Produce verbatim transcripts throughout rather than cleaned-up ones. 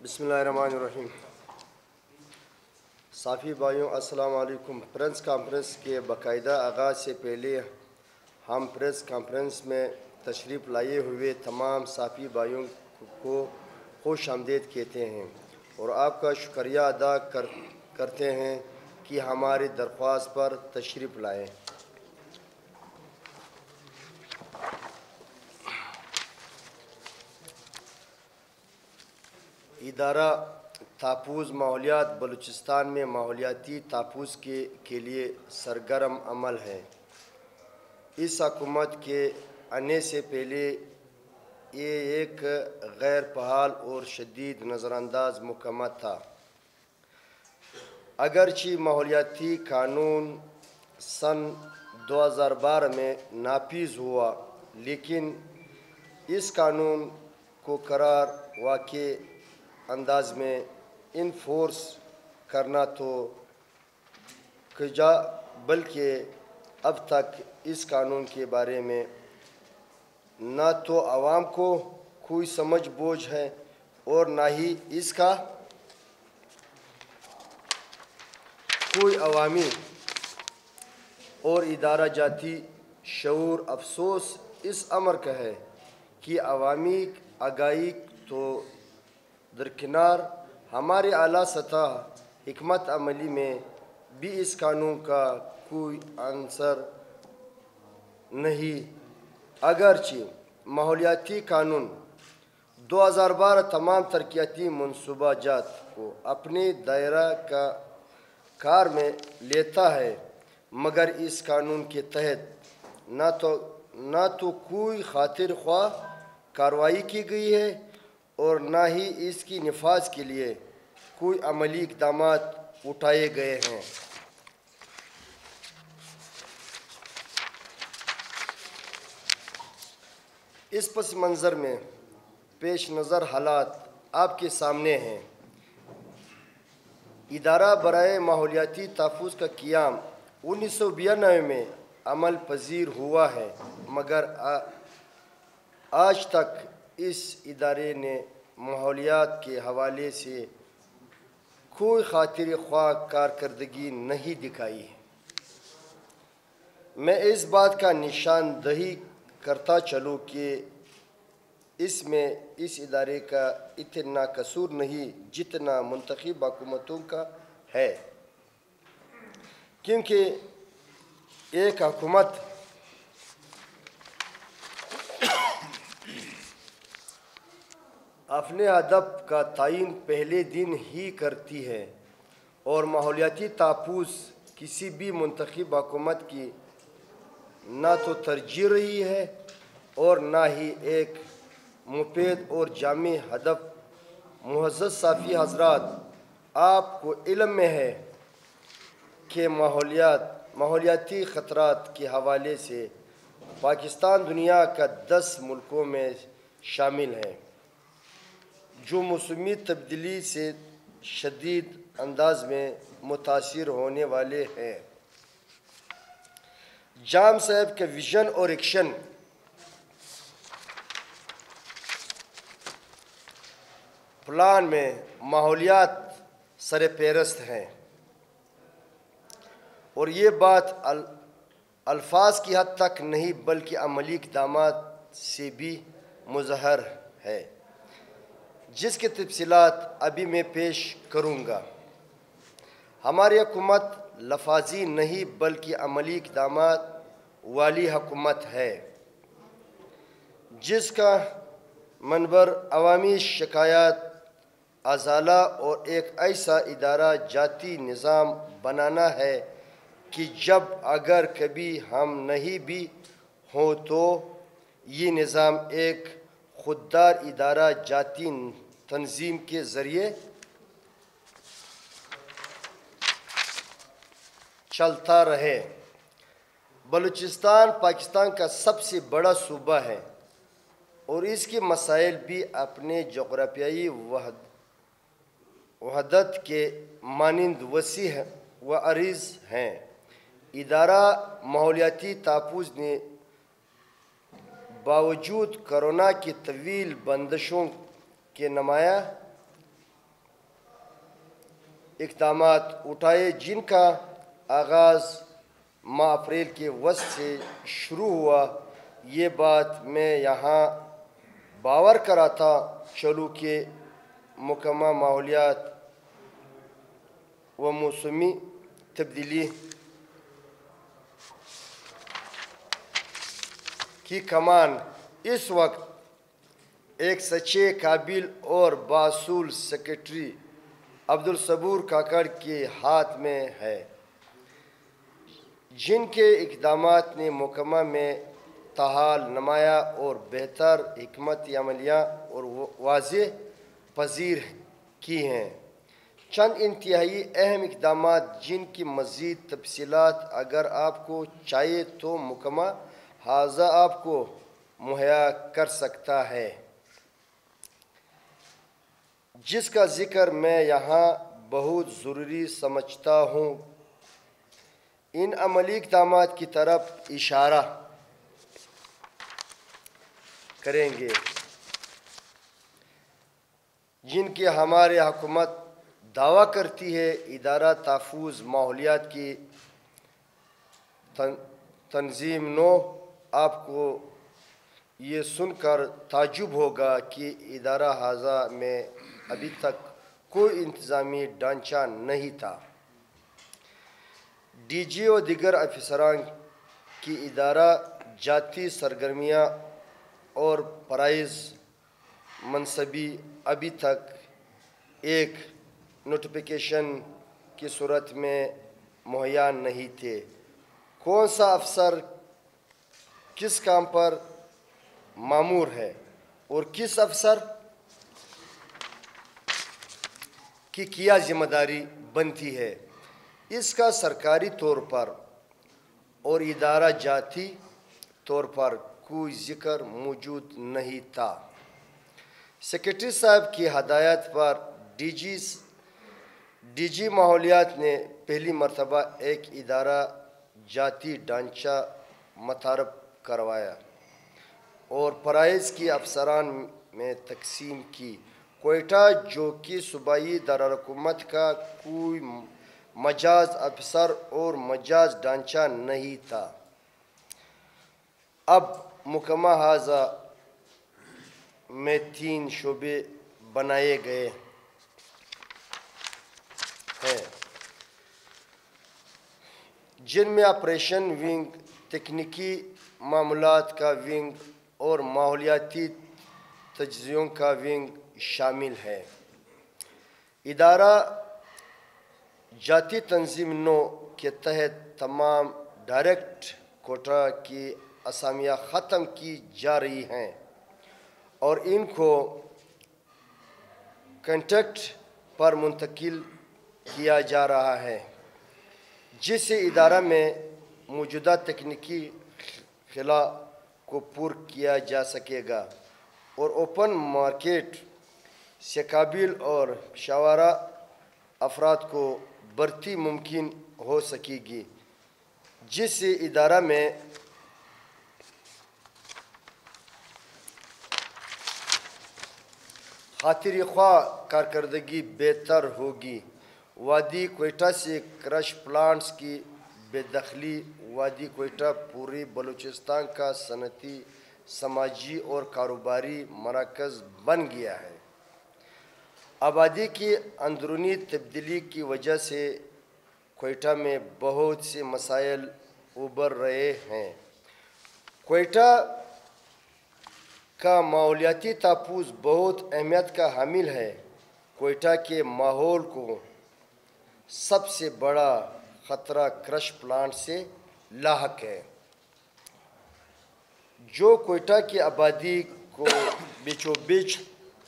بسم اللہ الرحمن الرحیم۔ صافی بھائیوں السلام علیکم۔ پریس کانفرنس کے باقاعدہ آغاز سے پہلے ہم پریس کانفرنس میں تشریف لائے ہوئے تمام صافی بھائیوں کو خوش آمدید کہتے ہیں اور آپ کا شکریہ ادا کر کرتے ہیں کہ ہماری درخواست پر تشریف لائے۔ ادارہ تحفظ ماحولیات بلوچستان میں ماحولیاتی تحفظ کے کے لیے سرگرم عمل ہے۔ اس حکومت کے آنے سے پہلے یہ ایک غیر فعال اور شدید نظر انداز محکمہ تھا۔ اگرچہ ماحولیاتی قانون سن دو ہزار بارہ میں نافذ ہوا، لیکن اس قانون کو قرار واقع انداز میں انفورس کرنا تو کجا، بلکہ اب تک اس قانون کے بارے میں نہ تو عوام کو کوئی سمجھ بوجھ ہے اور نہ ہی اس کا کوئی عوامی اور ادارہ جاتی شعور۔ افسوس اس امر کا ہے کہ عوامی آگاہی تو درکنار، ہمارے اعلیٰ سطح حکمت عملی میں بھی اس قانون کا کوئی عنصر نہیں۔ اگرچہ ماحولیاتی قانون دو ہزار بارہ تمام ترقیاتی منصوبہ جات کو اپنے دائرہ کا کار میں لیتا ہے، مگر اس قانون کے تحت نہ تو نہ تو کوئی خاطر خواہ کارروائی کی گئی ہے اور نہ ہی اس کی نفاذ کے لیے کوئی عملی اقدامات اٹھائے گئے ہیں۔ اس پس منظر میں پیش نظر حالات آپ کے سامنے ہیں۔ ادارہ برائے ماحولیاتی تحفظ کا قیام انیس سو بیانوے میں عمل پذیر ہوا ہے، مگر آج تک اس ادارے نے ماحولیات کے حوالے سے کوئی خاطر خواہ کارکردگی نہیں دکھائی ہے۔ میں اس بات کا نشان دہی کرتا چلوں کہ اس میں اس ادارے کا اتنا قصور نہیں جتنا منتخب حکومتوں کا ہے، کیونکہ ایک حکومت اپنے ہدف کا تعین پہلے دن ہی کرتی ہے اور ماحولیاتی تحفظ کسی بھی منتخب حکومت کی نہ تو ترجیح رہی ہے اور نہ ہی ایک مفید اور جامع ہدف۔ معزز صافی حضرات، آپ کو علم میں ہے کہ ماحولیات ماحولیاتی خطرات کے حوالے سے پاکستان دنیا کا دس ملکوں میں شامل ہے جو موسمی تبدیلی سے شدید انداز میں متاثر ہونے والے ہیں۔ جام صاحب کے ویژن اور ایکشن پلان میں ماحولیات سر فہرست ہیں اور یہ بات الفاظ کی حد تک نہیں بلکہ عملی اقدامات سے بھی مظہر ہے، جس کی تفصیلات ابھی میں پیش کروں گا۔ ہماری حکومت لفاظی نہیں بلکہ عملی اقدامات والی حکومت ہے، جس کا منبر عوامی شکایات ازالہ اور ایک ایسا ادارہ جاتی نظام بنانا ہے کہ جب اگر کبھی ہم نہیں بھی ہوں تو یہ نظام ایک خوددار ادارہ جاتی تنظیم کے ذریعے چلتا رہے۔ بلوچستان پاکستان کا سب سے بڑا صوبہ ہے اور اس کے مسائل بھی اپنے جغرافیائی وحدت کے مانند وسیع و عریض ہیں۔ ادارہ ماحولیاتی تحفظ نے باوجود کورونا کی طویل بندشوں کے نمایاں اقدامات اٹھائے جن کا آغاز ماہ اپریل کے وسط سے شروع ہوا۔ یہ بات میں یہاں باور کراتا چلوں کہ محکمہ ماحولیات و موسمی تبدیلی کی کمان اس وقت ایک سچے، قابل اور باصول سیکرٹری عبدالصبور کاکڑ کے ہاتھ میں ہے، جن کے اقدامات نے محکمہ میں تحال نمایاں اور بہتر حکمت عملیاں اور واضح پذیر کی ہیں۔ چند انتہائی اہم اقدامات جن کی مزید تفصیلات اگر آپ کو چاہیے تو محکمہ حاضہ آپ کو مہیا کر سکتا ہے، جس کا ذکر میں یہاں بہت ضروری سمجھتا ہوں۔ ان عملی اقدامات کی طرف اشارہ کریں گے جن کی ہماری حکومت دعویٰ کرتی ہے۔ ادارہ تحفظ ماحولیات کی تنظیم نو، آپ کو یہ سن کر تعجب ہوگا کہ ادارہ حاضہ میں ابھی تک کوئی انتظامی ڈھانچہ نہیں تھا۔ ڈی جی اور دیگر افسران کی ادارہ جاتی سرگرمیاں اور فرائض منصبی ابھی تک ایک نوٹیفیکیشن کی صورت میں مہیا نہیں تھے۔ کون سا افسر کس کام پر مامور ہے اور کس افسر کی کیا ذمہ داری بنتی ہے، اس کا سرکاری طور پر اور ادارہ جاتی طور پر کوئی ذکر موجود نہیں تھا۔ سیکرٹری صاحب کی ہدایت پر ڈی جی ڈی جی ماحولیات نے پہلی مرتبہ ایک ادارہ جاتی ڈھانچہ متعارف کروایا اور فرائض کی افسران میں تقسیم کی۔ کوئٹہ، جو کہ صوبائی دارالحکومت کا کوئی مجاز افسر اور مجاز ڈھانچہ نہیں تھا، اب محکمہ حاضہ میں تین شعبے بنائے گئے ہیں، جن میں آپریشن ونگ، تکنیکی معاملات کا ونگ اور ماحولیاتی تجزیوں کا ونگ شامل ہے۔ ادارہ جاتی تنظیم نو کے تحت تمام ڈائریکٹ کوئٹہ کی اسامیاں ختم کی جا رہی ہیں اور ان کو کنٹیکٹ پر منتقل کیا جا رہا ہے، جس سے ادارہ میں موجودہ تکنیکی خلا کو پُر کیا جا سکے گا اور اوپن مارکیٹ سے قابل اور شاورہ افراد کو بھرتی ممکن ہو سکے گی، جس سے ادارہ میں خاطر خواہ کارکردگی بہتر ہوگی۔ وادی کوئٹہ سے کرش پلانٹس کی بے دخلی۔ وادی کوئٹہ پورے بلوچستان کا صنعتی، سماجی اور کاروباری مرکز بن گیا ہے۔ آبادی کی اندرونی تبدیلی کی وجہ سے کوئٹہ میں بہت سے مسائل ابھر رہے ہیں۔ کوئٹہ کا ماحولیاتی تحفظ بہت اہمیت کا حامل ہے۔ کوئٹہ کے ماحول کو سب سے بڑا خطرہ کرش پلانٹ سے لاحق ہے، جو کوئٹہ کی آبادی کو بیچو بیچ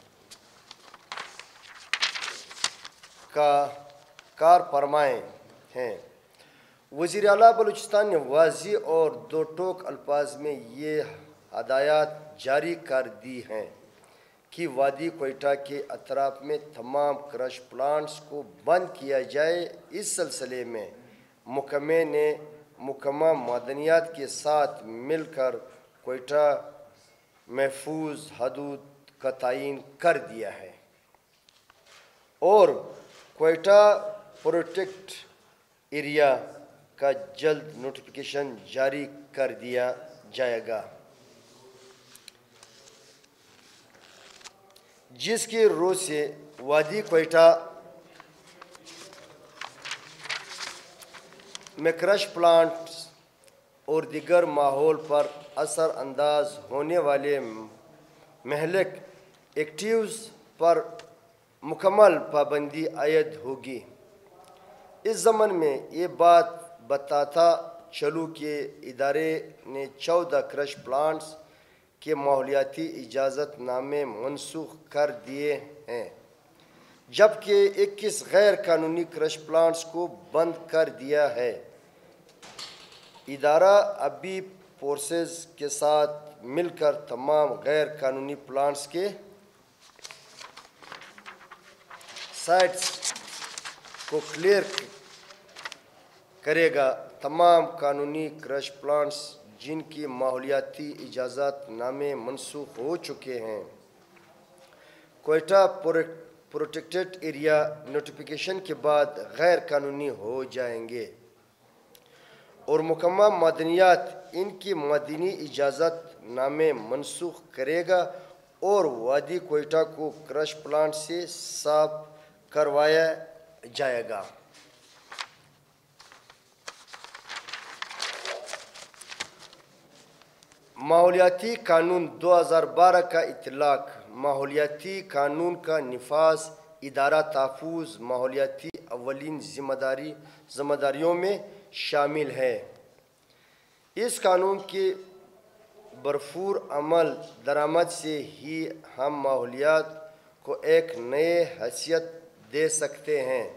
کا کار فرمائے ہیں۔ وزیر اعلیٰ بلوچستان نے واضح اور دو ٹوک الفاظ میں یہ ہدایات جاری کر دی ہیں کہ وادی کوئٹہ کے اطراف میں تمام کرش پلانٹس کو بند کیا جائے۔ اس سلسلے میں محکمے نے محکمہ معدنیات کے ساتھ مل کر کوئٹہ محفوظ حدود کا تعین کر دیا ہے اور کوئٹہ پروٹیکٹ ایریا کا جلد نوٹیفیکیشن جاری کر دیا جائے گا، جس کے روز سے وادی کوئٹہ میں کرش پلانٹس اور دیگر ماحول پر اثر انداز ہونے والے مہلک ایکٹیوز پر مکمل پابندی عائد ہوگی۔ اس ضمن میں یہ بات بتاتا چلوں کہ ادارے نے چودہ کرش پلانٹس کے ماحولیاتی اجازت نامے منسوخ کر دیے ہیں، جبکہ اکیس غیر قانونی کرش پلانٹس کو بند کر دیا ہے۔ ادارہ ابھی فورسز کے ساتھ مل کر تمام غیر قانونی پلانٹس کے سائٹس کو کلیئر کرے گا۔ تمام قانونی کرش پلانٹس جن کی ماحولیاتی اجازت نامے منسوخ ہو چکے ہیں، کوئٹہ پروٹیکٹڈ ایریا نوٹیفیکیشن کے بعد غیر قانونی ہو جائیں گے، اور محکمہ معدنیات ان کی معدنی اجازت نامے منسوخ کرے گا اور وادی کوئٹہ کو کرش پلانٹ سے صاف کروایا جائے گا۔ ماحولیاتی قانون دو ہزار بارہ کا اطلاق۔ ماحولیاتی قانون کا نفاذ ادارہ تحفظ ماحولیاتی اولین ذمہ داری ذمہ داریوں میں شامل ہے۔ اس قانون کے بھرپور عمل درآمد سے ہی ہم ماحولیات کو ایک نئی حیثیت دے سکتے ہیں۔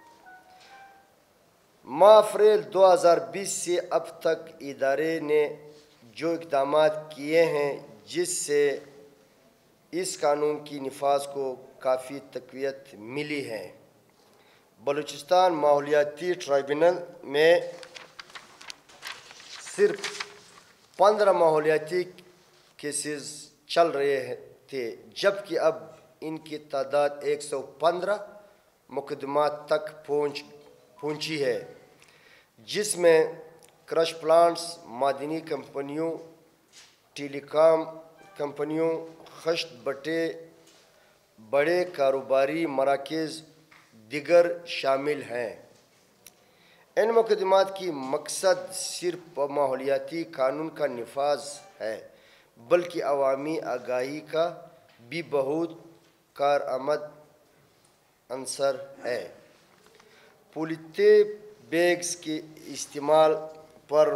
ماہ اپریل دو ہزار بیس سے اب تک ادارے نے جو اقدامات کیے ہیں، جس سے اس قانون کی نفاذ کو کافی تقویت ملی ہے۔ بلوچستان ماحولیاتی ٹرائیبونل میں صرف پندرہ ماحولیاتی کیسز چل رہے تھے، جبکہ اب ان کی تعداد ایک سو پندرہ مقدمات تک پہنچ پہنچی ہے، جس میں کرش پلانٹس، معدنی کمپنیوں، ٹیلی کام کمپنیوں، خشت بٹے، بڑے کاروباری مراکز دیگر شامل ہیں۔ ان مقدمات کی مقصد صرف ماحولیاتی قانون کا نفاذ ہے، بلکہ عوامی آگاہی کا بھی بہت کارآمد عنصر ہے۔ پولیتھی بیگز کے استعمال پر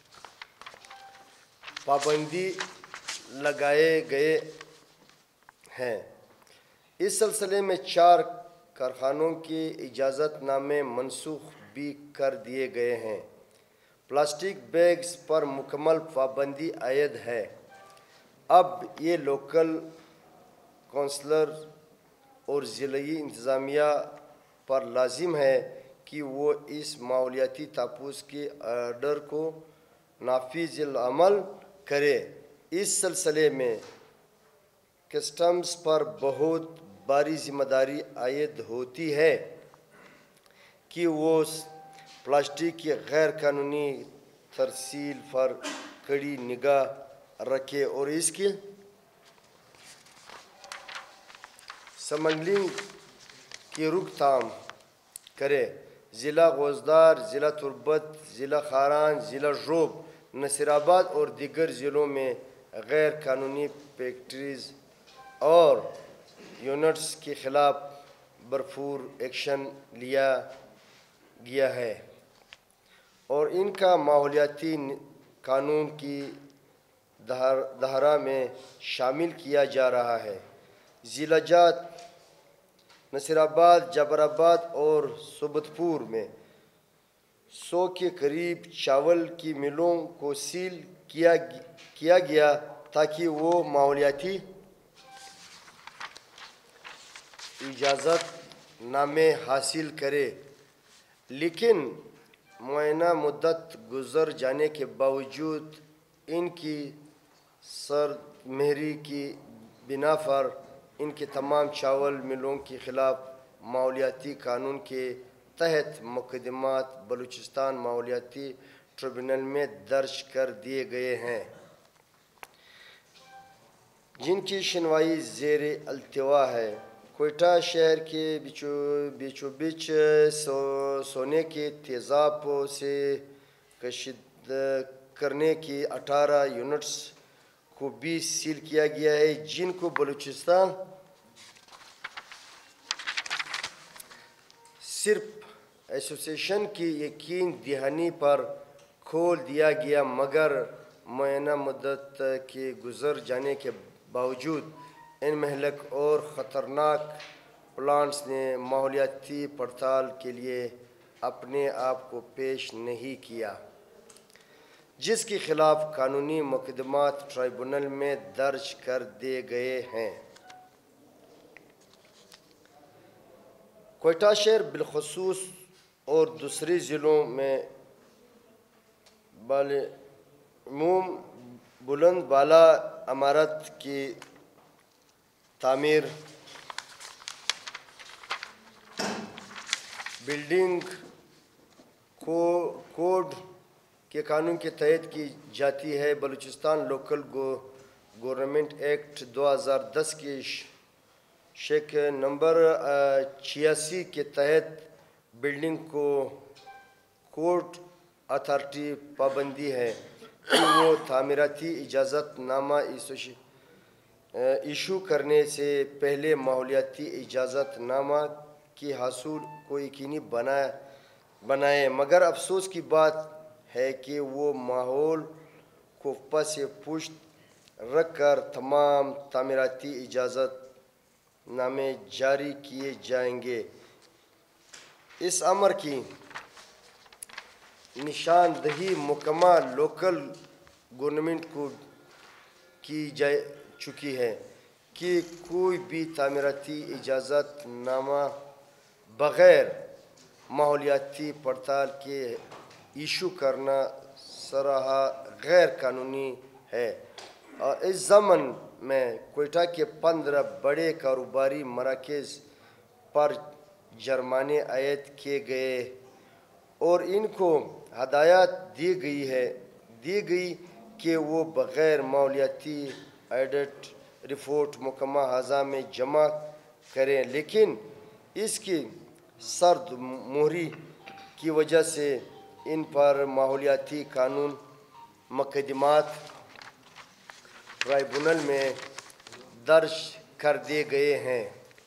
پابندی لگائے گئے ہیں۔ اس سلسلے میں چار کارخانوں کے اجازت نامے منسوخ بھی کر دیے گئے ہیں۔ پلاسٹک بیگز پر مکمل پابندی عائد ہے۔ اب یہ لوکل کونسلر اور ضلعی انتظامیہ پر لازم ہے کہ وہ اس ماحولیاتی تحفظ کے آرڈر کو نافذ العمل کریں۔ اس سلسلے میں کسٹمز پر بہت بڑی ذمہ داری عائد ہوتی ہے کہ وہ پلاسٹک کی غیر قانونی ترسیل پر کڑی نگاہ رکھے اور اس کی سمگلنگ کی روک تھام کرے۔ ضلع گوزدار، ضلع تربت، ضلع کھاران، ضلع ژوب، نصیر آباد اور دیگر ضلعوں میں غیر قانونی فیکٹریز اور یونٹس کے خلاف بھرپور ایکشن لیا گیا ہے اور ان کا ماحولیاتی قانون کی دھارا میں شامل کیا جا رہا ہے۔ ضلع جات نصیر آباد، جبر آباد اور سبت پور میں سو کے قریب چاول کی ملوں کو سیل کیا کیا گیا تاکہ وہ ماحولیاتی اجازت نامے حاصل کرے، لیکن معینہ مدت گزر جانے کے باوجود ان کی سرد مہری کی بنا پر ان کے تمام چاول ملوں کے خلاف ماحولیاتی قانون کے تحت مقدمات بلوچستان ماحولیاتی ٹریبونل میں درج کر دیے گئے ہیں، جن کی سنوائی زیر التوا ہے۔ کوئٹہ شہر کے بیچو بیچ سونے کے تیزاب سے کشید کرنے کی اٹھارہ یونٹس کو بھی سیل کیا گیا ہے، جن کو بلوچستان صرف ایسوسیشن کی یقین دہانی پر کھول دیا گیا، مگر معینہ مدت کے گزر جانے کے باوجود ان مہلک اور خطرناک پلانٹس نے ماحولیاتی پڑتال کے لیے اپنے آپ کو پیش نہیں کیا، جس کے خلاف قانونی مقدمات ٹرائبونل میں درج کر دیے گئے ہیں۔ کوئٹہ شہر بالخصوص اور دوسرے ضلعوں میں بالعموم بلند بالا عمارت کی تعمیر، بلڈنگ کوڈ کے قانون کے تحت کی جاتی ہے۔ بلوچستان لوکل گورنمنٹ ایکٹ دو ہزار دس کے شق نمبر چھیاسی کے تحت بلڈنگ کو کوڈ اتھارٹی پابندی ہے کہ وہ تعمیراتی اجازت نامہ ایشو کرنے سے پہلے ماحولیاتی اجازت نامہ کے حصول کو یقینی بنائے، مگر افسوس کی بات ہے کہ وہ ماحول کو پس پشت رکھ کر تمام تعمیراتی اجازت نامے جاری کیے جائیں گے۔ اس امر کی نشاندہی محکمہ لوکل گورنمنٹ کو کی جا چکی ہے کہ کوئی بھی تعمیراتی اجازت نامہ بغیر ماحولیاتی پڑتال کے ایشو کرنا سراہا غیر قانونی ہے، اور اس ضمن میں کوئٹہ کے پندرہ بڑے کاروباری مراکز پر جرمانے عائد کیے گئے اور ان کو ہدایت دی گئی ہے دی گئی کہ وہ بغیر ماحولیاتی آڈٹ رپورٹ محکمہ خزاں میں جمع کریں، لیکن اس کی سرد مہری کی وجہ سے ان پر ماحولیاتی قانون مقدمات ٹرائبونل میں درج کر دیے گئے ہیں۔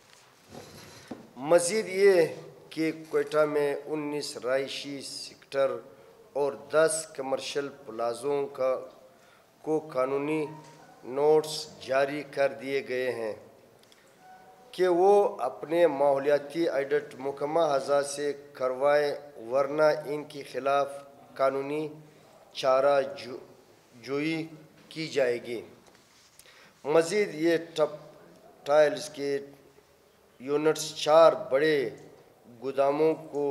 مزید یہ کہ کوئٹہ میں انیس رہائشی سیکٹر اور دس کمرشل پلازوں کا کو قانونی نوٹس جاری کر دیے گئے ہیں کہ وہ اپنے ماحولیاتی آڈٹ محکمہ خزاں سے کروائیں، ورنہ ان کے خلاف قانونی چارہ جوئی کی جائے گی۔ مزید یہ ٹپ ٹائلز کے یونٹس، چار بڑے گوداموں کو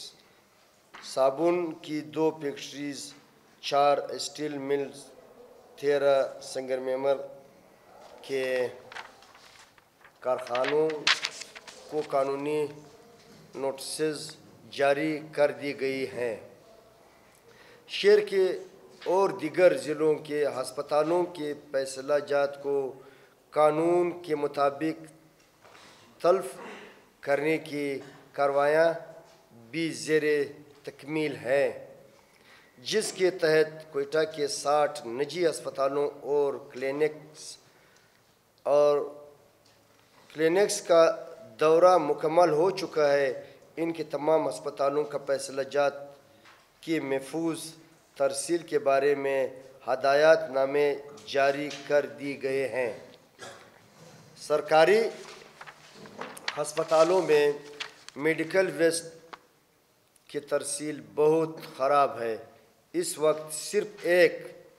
صابن کی دو فیکٹریز، چار اسٹیل ملز، تیرہ سنگمرمر کے کارخانوں کو قانونی نوٹسز جاری کر دی گئی ہیں۔ شہر کے اور دیگر ضلعوں کے ہسپتالوں کے فیصلہ جات کو قانون کے مطابق تلف کرنے کی کارروائیاں بھی زیر تکمیل ہیں، جس کے تحت کوئٹہ کے ساٹھ نجی ہسپتالوں اور کلینکس اور کلینکس کا دورہ مکمل ہو چکا ہے۔ ان کے تمام ہسپتالوں کا فیصلہ جات کی محفوظ ترسیل کے بارے میں ہدایات نامے جاری کر دیے گئے ہیں۔ سرکاری ہسپتالوں میں میڈیکل ویسٹ کی ترسیل بہت خراب ہے۔ اس وقت صرف ایک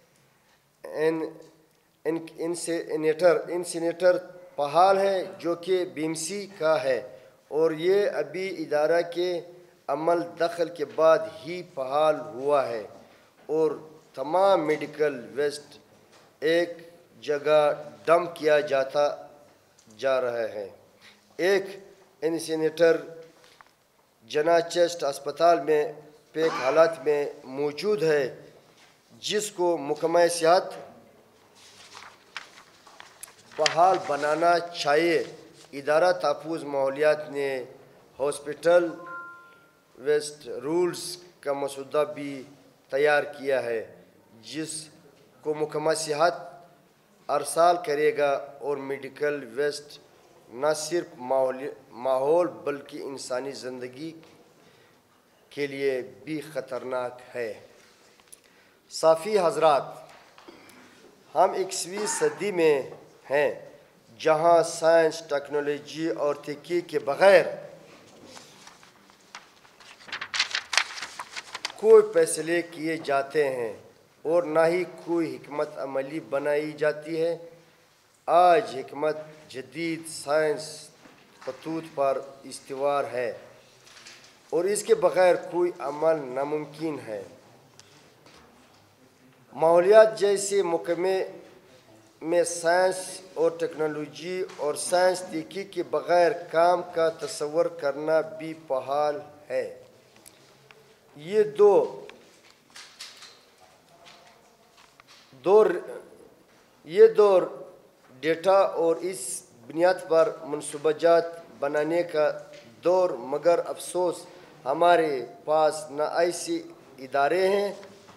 انسینیٹر انسینیٹر فعال ہے جو کہ بی ایم سی کا ہے، اور یہ ابھی ادارہ کے عمل دخل کے بعد ہی فعال ہوا ہے، اور تمام میڈیکل ویسٹ ایک جگہ ڈمپ کیا جاتا جا رہا ہے۔ ایک انسینیٹر جنا چیسٹ اسپتال میں پیک حالات میں موجود ہے، جس کو محکمہ صحت فعال بنانا چاہیے۔ ادارہ تحفظ ماحولیات نے ہاسپٹل ویسٹ رولز کا مسودہ بھی تیار کیا ہے، جس کو محکمہ صحت ارسال کرے گا، اور میڈیکل ویسٹ نہ صرف ماحول بلکہ انسانی زندگی کے لیے بھی خطرناک ہے۔ صافی حضرات، ہم اکیسویں صدی میں ہیں، جہاں سائنس، ٹیکنالوجی اور تحقیق کے بغیر کوئی فیصلے کیے جاتے ہیں اور نہ ہی کوئی حکمت عملی بنائی جاتی ہے۔ آج حکمت جدید سائنس خطوط پر استوار ہے اور اس کے بغیر کوئی عمل ناممکن ہے۔ ماحولیات جیسے محکمے میں سائنس اور ٹیکنالوجی اور سائنس تحقیق کے بغیر کام کا تصور کرنا بھی محال ہے۔ یہ دو دور یہ دور ڈیٹا اور اس بنیاد پر منصوبہ جات بنانے کا دور، مگر افسوس ہمارے پاس نہ ایسے ادارے ہیں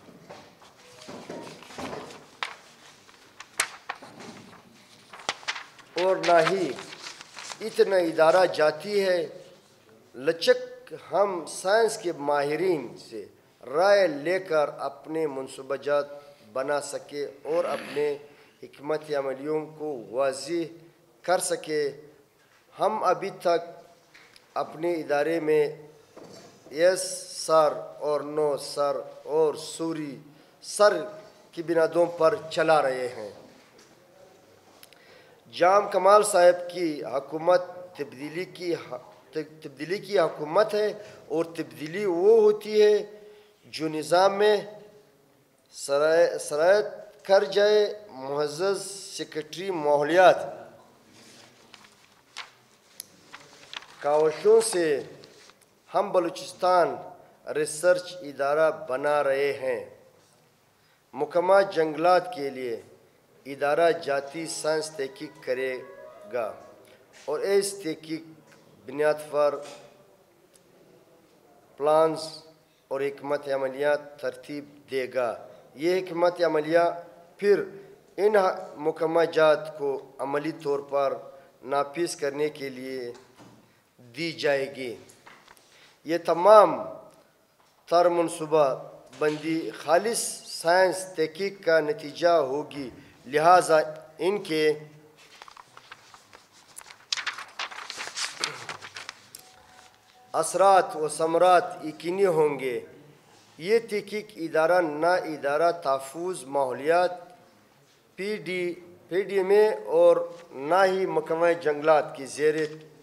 اور نہ ہی اتنا ادارہ جاتی ہے لچک ہم سائنس کے ماہرین سے رائے لے کر اپنے منصوبہ جات بنا سکے اور اپنے حکمت عملیوں کو واضح کر سکے۔ ہم ابھی تک اپنے ادارے میں یس سر اور نو سر اور سوری سر کی بنیادوں پر چلا رہے ہیں۔ جام کمال صاحب کی حکومت تبدیلی کی تبدیلی کی حکومت ہے، اور تبدیلی وہ ہوتی ہے جو نظام میں سرایت کر جائے۔ معزز سیکریٹری ماحولیات، کاوشوں سے ہم بلوچستان ریسرچ ادارہ بنا رہے ہیں۔ محکمہ جنگلات کے لیے ادارہ جاتی سائنس تحقیق کرے گا اور اس تحقیق بنیاد پر پلانز اور حکمت عملیات ترتیب دے گا۔ یہ حکمت عملیہ پھر ان محکمہ جات کو عملی طور پر نافذ کرنے کے لیے دی جائے گی۔ یہ تمام تر منصوبہ بندی خالص سائنس تحقیق کا نتیجہ ہوگی، لہٰذا ان کے اثرات و ثمرات یقینی ہوں گے۔ یہ تحقیق ادارہ نہ ادارہ تحفظ ماحولیات P D P D M A اور نہ ہی محکمہ جنگلات کی زیر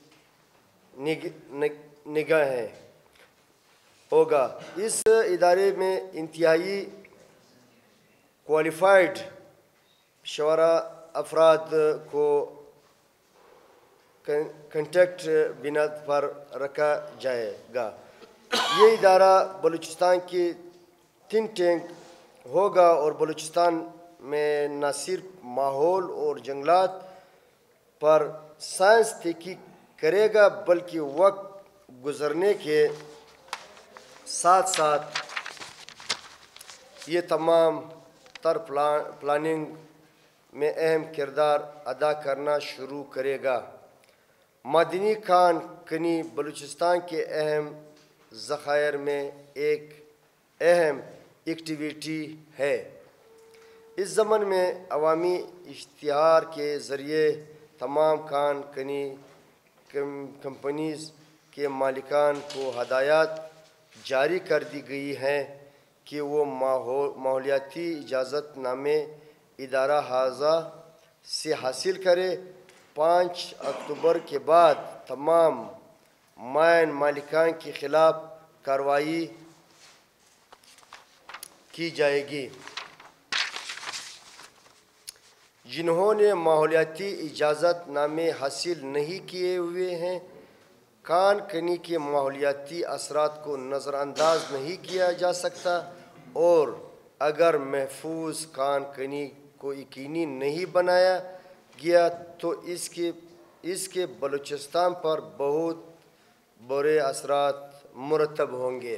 نگاہ ہوگا۔ اس ادارے میں انتہائی کوالیفائڈ شعراء افراد کو کنٹیکٹ بنیاد پر رکھا جائے گا۔ یہ ادارہ بلوچستان کی تھنک ٹینک ہوگا اور بلوچستان میں نہ صرف ماحول اور جنگلات پر سائنس تحقیق کرے گا بلکہ وقت گزرنے کے ساتھ ساتھ یہ تمام تر پلاننگ میں اہم کردار ادا کرنا شروع کرے گا۔ معدنی کان کنی بلوچستان کے اہم ذخائر میں ایک اہم ایکٹیویٹی ہے۔ اس ضمن میں عوامی اشتہار کے ذریعے تمام کان کنی کمپنیز کے مالکان کو ہدایات جاری کر دی گئی ہیں کہ وہ ماحولیاتی اجازت نامے ادارہ حاضہ سے حاصل کرے۔ پانچ اکتوبر کے بعد تمام مائن مالکان کے خلاف کارروائی کی جائے گی جنہوں نے ماحولیاتی اجازت نامے حاصل نہیں کیے ہوئے ہیں۔ کان کنی کے ماحولیاتی اثرات کو نظر انداز نہیں کیا جا سکتا، اور اگر محفوظ کان کنی کو یقینی نہیں بنایا گیا تو اس کے اس کے بلوچستان پر بہت برے اثرات مرتب ہوں گے۔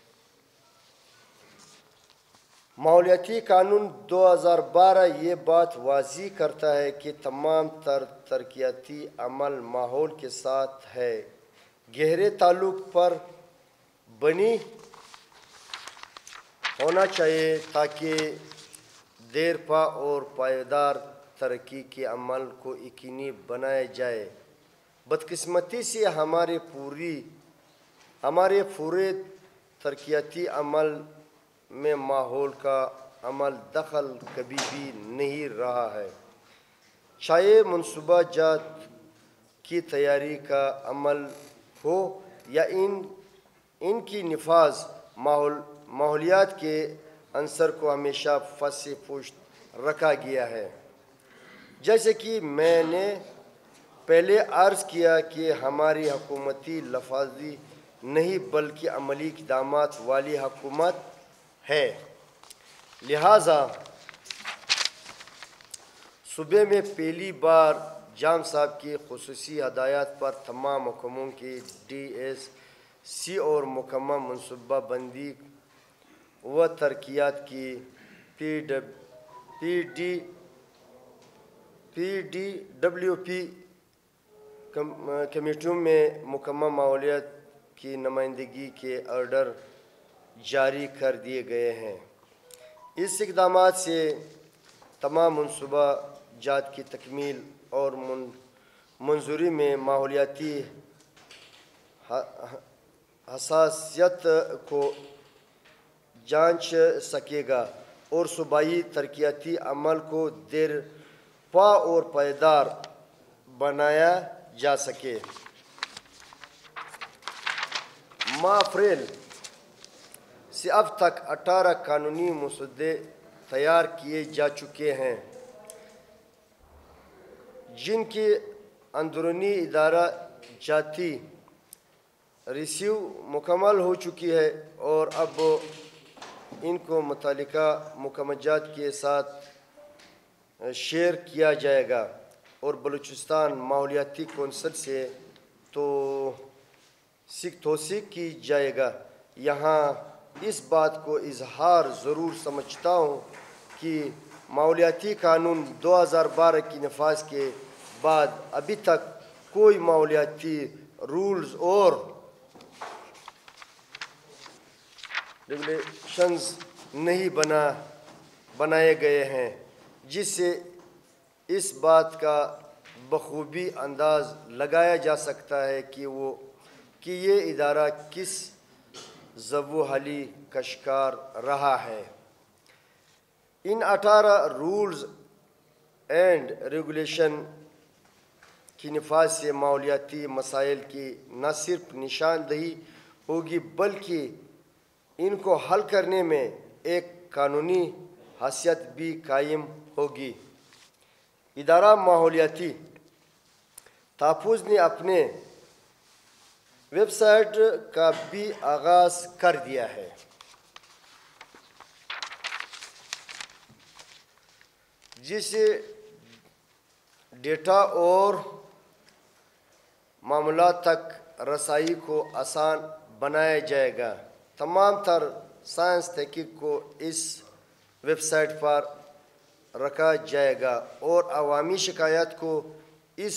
ماحولیاتی قانون دو ہزار بارہ یہ بات واضح کرتا ہے کہ تمام تر ترقیاتی عمل ماحول کے ساتھ ہے گہرے تعلق پر مبنی ہونا چاہیے تاکہ دیرپا اور پائیدار ترقی کے عمل کو یقینی بنایا جائے۔ بدقسمتی سے ہمارے پوری ہمارے پورے ترقیاتی عمل میں ماحول کا عمل دخل کبھی بھی نہیں رہا ہے، چاہے منصوبہ جات کی تیاری کا عمل ہو یا ان ان کی نفاذ۔ ماحول ماحولیات کے عنصر کو ہمیشہ پس پشت رکھا گیا ہے۔ جیسے کہ میں نے پہلے عرض کیا کہ ہماری حکومتی لفاظی نہیں بلکہ عملی اقدامات والی حکومت ہے، لہذا صوبے میں پہلی بار جام صاحب کی خصوصی ہدایات پر تمام محکموں کے ڈی ایس سی اور مکمل منصوبہ بندی و ترقیات کی P D P D W P کمیٹیوں میں مکمل ماحولیات کی نمائندگی کے آرڈر جاری کر دیے گئے ہیں۔ اس اقدامات سے تمام منصوبہ جات کی تکمیل اور منظوری میں ماحولیاتی حساسیت کو جانچ سکے گا اور صوبائی ترقیاتی عمل کو دیر پا اور پائیدار بنایا جا سکے۔ ماہ اپریل سے اب تک اٹھارہ قانونی مسودے تیار کیے جا چکے ہیں جن کی اندرونی ادارہ جاتی ریسیو مکمل ہو چکی ہے، اور اب ان کو متعلقہ محکمہ جات کے ساتھ شیئر کیا جائے گا اور بلوچستان ماحولیاتی کونسل سے توثیق کی جائے گا۔ یہاں اس بات کو اظہار ضرور سمجھتا ہوں کہ ماحولیاتی قانون دو ہزار بارہ کی نفاذ کے بعد ابھی تک کوئی ماحولیاتی رولز اور ریگولیشنز نہیں بنا بنائے گئے ہیں جس سے اس بات کا بخوبی انداز لگایا جا سکتا ہے کہ وہ کہ یہ ادارہ کس ضب و حالی کا شکار رہا ہے۔ ان اٹھارہ رولز اینڈ ریگولیشن کی نفاذ سے ماحولیاتی مسائل کی نہ صرف نشاندہی ہوگی بلکہ ان کو حل کرنے میں ایک قانونی حیثیت بھی قائم ہوگی۔ ادارہ ماحولیاتی تحفظ نے اپنے ویب سائٹ کا بھی آغاز کر دیا ہے۔ جس سے ڈیٹا اور معلومات تک رسائی کو آسان بنایا جائے گا۔ تمام تر سائنس تحقیق کو اس ویب سائٹ پر رکھا جائے گا اور عوامی شکایات کو اس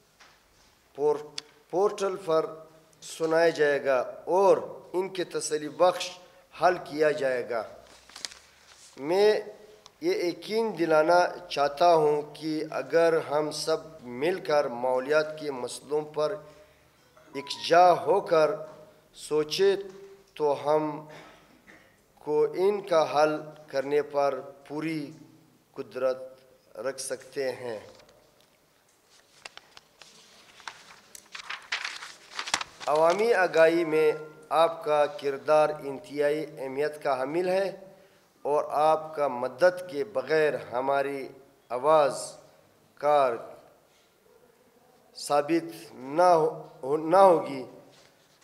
پورٹل پر سنایا جائے گا اور ان کے تسلی بخش حل کیا جائے گا۔ میں یہ یقین دلانا چاہتا ہوں کہ اگر ہم سب مل کر ماحولیات کے مسئلوں پر یکجا ہو کر سوچیں تو ہم کو ان کا حل کرنے پر پوری قدرت رکھ سکتے ہیں۔ عوامی آگاہی میں آپ کا کردار انتہائی اہمیت کا حامل ہے اور آپ کا مدد کے بغیر ہماری آواز کار ثابت نہ ہوگی۔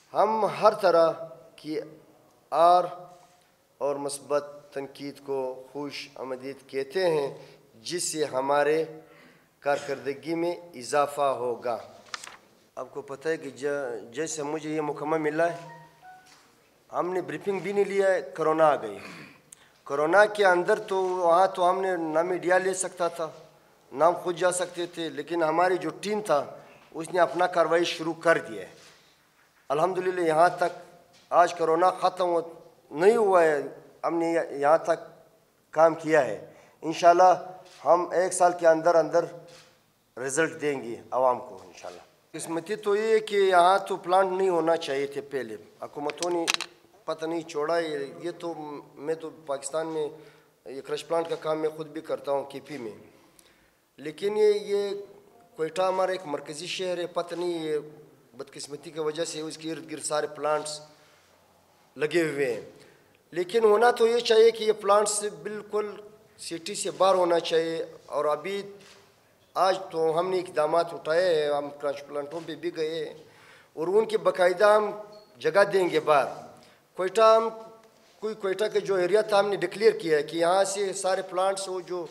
ہم ہر طرح کی آر اور مثبت تنقید کو خوش آمدید کہتے ہیں، جس سے ہمارے کارکردگی میں اضافہ ہوگا۔ آپ کو پتہ ہے کہ جیسے مجھے یہ مکمل ملا ہے، ہم نے بریفنگ بھی نہیں لیا ہے، کرونا آ گئی۔ کرونا کے اندر تو وہاں تو ہم نے نہ میڈیا لے سکتا تھا، نہ ہم خود جا سکتے تھے، لیکن ہماری جو ٹیم تھا اس نے اپنا کارروائی شروع کر دیا ہے۔ الحمدللہ یہاں تک آج کرونا ختم نہیں ہوا ہے، ہم نے یہاں تک کام کیا ہے۔ انشاءاللہ ہم ایک سال کے اندر اندر رزلٹ دیں گے عوام کو انشاءاللہ۔ قسمتی تو یہ ہے کہ یہاں تو پلانٹ نہیں ہونا چاہیے تھے پہلے، حکومتوں نے پتہ نہیں چھوڑا ہے۔ یہ تو میں تو پاکستان میں یہ کرش پلانٹ کا کام میں خود بھی کرتا ہوں کے پی میں، لیکن یہ یہ کوئٹہ ہمارا ایک مرکزی شہر ہے، پتہ نہیں یہ بدقسمتی کی وجہ سے اس کے ارد گرد سارے پلانٹس لگے ہوئے ہیں۔ لیکن ہونا تو یہ چاہیے کہ یہ پلانٹس بالکل سٹی سے باہر ہونا چاہیے، اور ابھی آج تو ہم نے اقدامات اٹھائے ہیں، ہم کرش پلانٹوں پہ بھی گئے ہیں اور ان کی باقاعدہ ہم جگہ دیں گے باہر۔ کوئٹہ ہم کوئی کوئٹہ کے جو ایریا تھا ہم نے ڈکلیئر کیا ہے کہ یہاں سے سارے پلانٹس وہ جو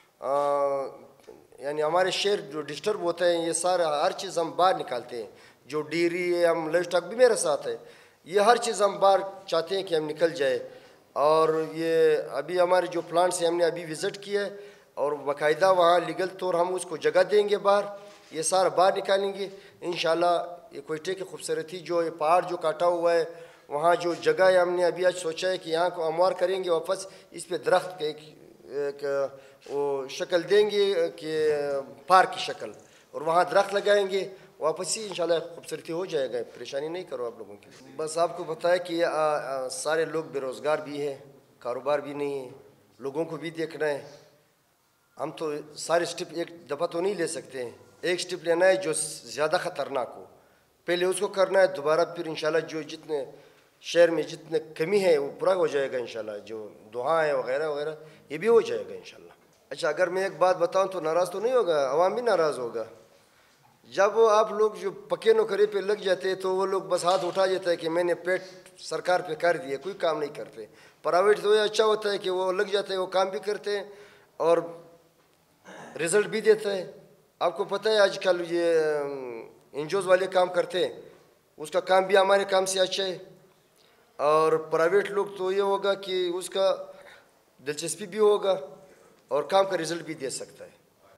یعنی ہمارے شہر جو ڈسٹرب ہوتے ہیں، یہ سارا ہر چیز ہم باہر نکالتے ہیں۔ جو ڈیری ہے، ہم لائف اسٹاک بھی میرے ساتھ ہے، یہ ہر چیز ہم باہر چاہتے ہیں کہ ہم نکل جائے۔ اور یہ ابھی ہمارے جو پلانٹس ہیں ہم نے ابھی وزٹ کیا ہے، اور باقاعدہ وہاں لیگل طور ہم اس کو جگہ دیں گے باہر، یہ سارا باہر نکالیں گے انشاءاللہ۔ یہ کوئٹے کی خوبصورتی جو یہ پہاڑ جو کاٹا ہوا ہے، وہاں جو جگہ ہے ہم نے ابھی آج سوچا ہے کہ یہاں کو ہموار کریں گے، واپس اس پہ درخت کے ایک وہ شکل دیں گے کہ پارک کی شکل، اور وہاں درخت لگائیں گے، واپس ہی انشاءاللہ خوبصورتی ہو جائے گا۔ پریشانی نہیں کرو آپ لوگوں کی۔ بس آپ کو بتایا کہ سارے لوگ بے روزگار بھی ہیں، کاروبار بھی نہیں ہے، لوگوں کو بھی دیکھنا ہے۔ ہم تو سارے سٹیپ ایک دفعہ تو نہیں لے سکتے ہیں، ایک سٹیپ لینا ہے جو زیادہ خطرناک ہو، پہلے اس کو کرنا ہے، دوبارہ پھر انشاءاللہ جو جتنے شہر میں جتنے کمی ہے وہ پورا ہو جائے گا انشاءاللہ، جو دعا ہے وغیرہ وغیرہ یہ بھی ہو جائے گا انشاءاللہ۔ اچھا، اگر میں ایک بات بتاؤں تو ناراض تو نہیں ہوگا، عوام بھی ناراض ہوگا۔ جب وہ آپ لوگ جو پکے نوکری پہ لگ جاتے ہیں تو وہ لوگ بس ہاتھ اٹھا جاتا ہے کہ میں نے پیٹ سرکار پہ کر دیا، کوئی کام نہیں کرتے۔ پرائیویٹ تو یہ اچھا ہوتا ہے کہ وہ لگ جاتے ہیں، وہ کام بھی کرتے ہیں اور رزلٹ بھی دیتا ہے۔ آپ کو پتہ ہے آج کل یہ انجوز والے کام کرتے ہیں، اس کا کام بھی ہمارے کام سے اچھا ہے۔ اور پرائیویٹ لوگ تو یہ ہوگا کہ اس کا دلچسپی بھی ہوگا اور کام کا رزلٹ بھی دے سکتا ہے۔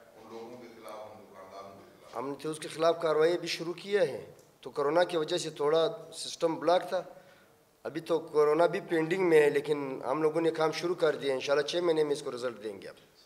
ہم نے تو اس کے خلاف کارروائی بھی شروع کیا ہے، تو کرونا کی وجہ سے تھوڑا سسٹم بلاک تھا، ابھی تو کرونا بھی پینڈنگ میں ہے، لیکن ہم لوگوں نے کام شروع کر دیا ہے، انشاءاللہ چھ مہینے میں اس کو رزلٹ دیں گے اب۔